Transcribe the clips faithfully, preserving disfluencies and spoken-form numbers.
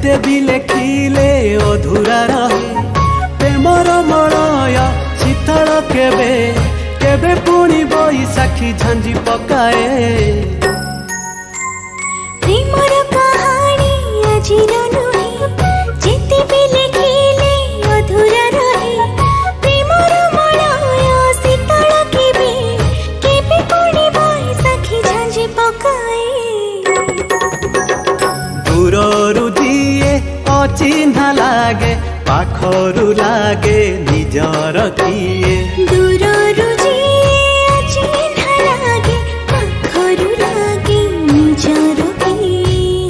जेते भी लेखिले अधूरा रहे प्रेमर मलय शीतल केबे केबे पुणी बैसाखी झांझी पकाए प्रेमर कहानी आजिर नुहे जेते भी लेखिले अधूरा रहे प्रेमर मलय शीतल केबे केबे पुणी बैसाखी झांझी पकाए दूररू जीए अचिन्हा लागे पाखरू लागे निजर किए दूररू जीए अचिन्हा लागे पाखरू लागे निजर किए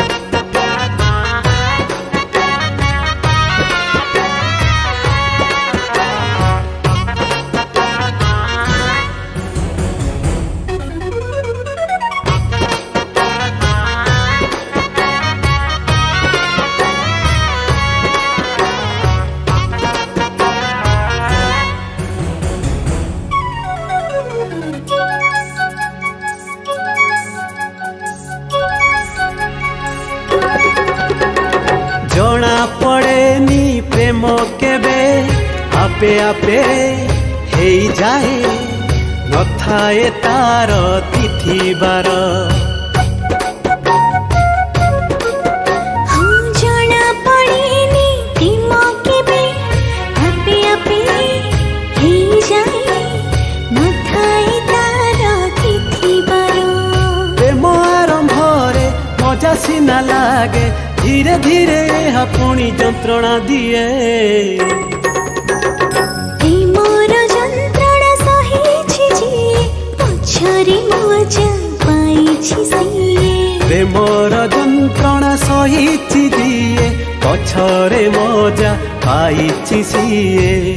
जना पड़ेनी प्रेम केबे आपे आपे हे जाए न थाए तार तिथि बार जना पड़ेनी प्रेम केबे आपे आपे हे जाए न थाए तार तिथि बार प्रेम आरंभ रे मजा सीना लागे धीरे धीरे यह पुणी जंत्रणा दिए प्रेमर जंत्रणा सहिछि जे पछरे मजा पाइछि सिए प्रेमर जंत्रणा सहिछि दिए पछरे मजा पाइछि सिए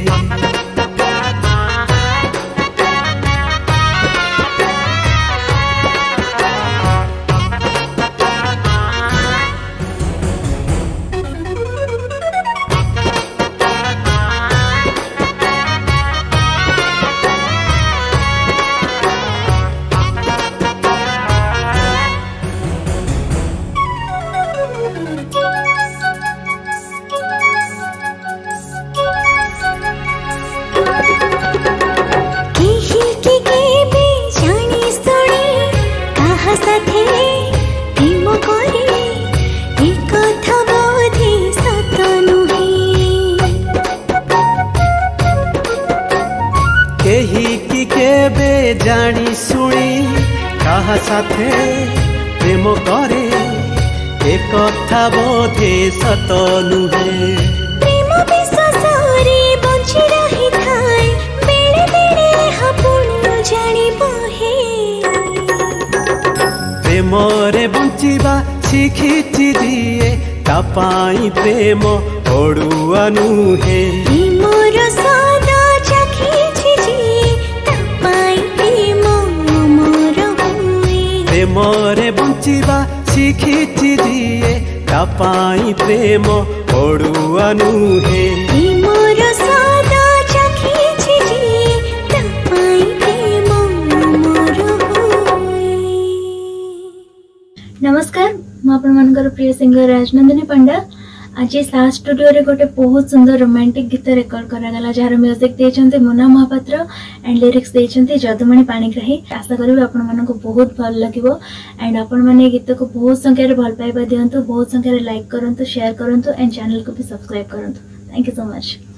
जानी सुनी कहा साथे प्रेम करे एक कथा बोधे सत नुहे प्रेम विश्वास रे बंची रही थाए बेले बेले हपुण्य जानी बहे प्रेम रे बंचीबा शिखिछि दिए ता पाई प्रेम ओडुआ नुहे प्रेमर सदा चाखिछि जे ता पाई प्रेम अमर हुए प्रेम रे बंचीबा शिखिछि दिए ता पाई प्रेम ओडुआ नुहे प्रेमर सदा चाखिछि जे ता पाई प्रेम अमर हुए। नमस्कार मु आपण मानकर प्रिय सिंगर राजनंदिनी पंडा आज साहा स्टूडियो रे गोटे बहुत सुंदर रोमांटिक गीत रेकर्ड करा गला जार म्यूजिक देछन्ते मुन्ना महापात्र एंड लिरिक्स देछन्ते जदुमणि पाणिग्राही। आशा करिबे आपण मानको बहुत भल लागिवो एंड आपण माने गीत को बहुत संख्या रे भल पाइबा दियंतु बहुत संख्या रे लाइक करंतु शेयर करंतु एंड चैनल को भी सब्सक्राइब करंतु। Thank you so much.